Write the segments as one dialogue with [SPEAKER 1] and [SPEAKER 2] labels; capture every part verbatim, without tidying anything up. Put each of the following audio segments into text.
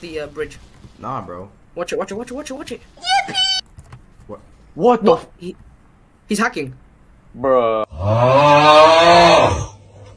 [SPEAKER 1] the uh, bridge.
[SPEAKER 2] Nah, bro.
[SPEAKER 1] Watch it, watch it, watch it, watch it, watch it.
[SPEAKER 2] What? What
[SPEAKER 1] no,
[SPEAKER 2] the?
[SPEAKER 1] He, he's hacking.
[SPEAKER 3] Bruh. Oh.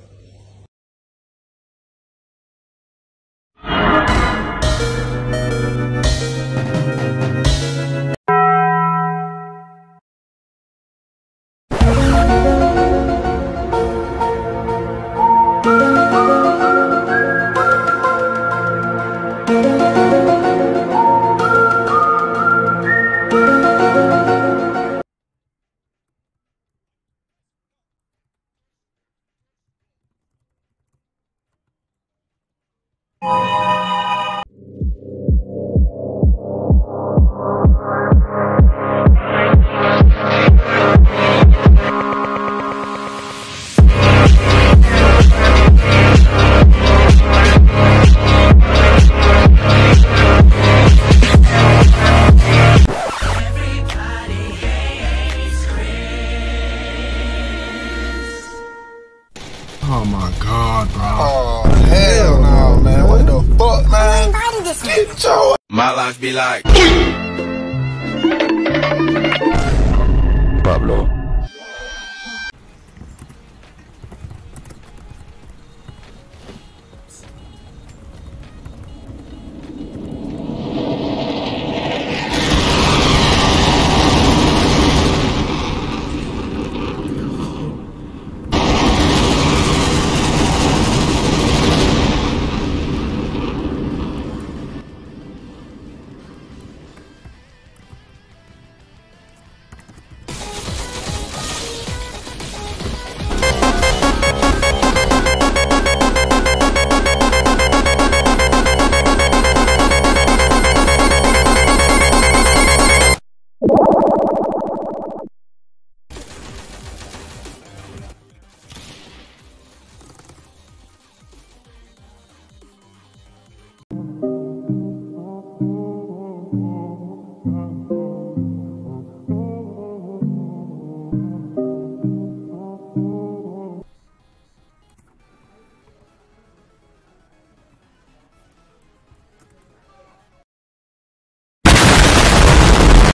[SPEAKER 4] Oh my god, bro.
[SPEAKER 5] Oh, hell no, man. What the fuck, man? Get your...
[SPEAKER 4] My life be like
[SPEAKER 3] Pablo.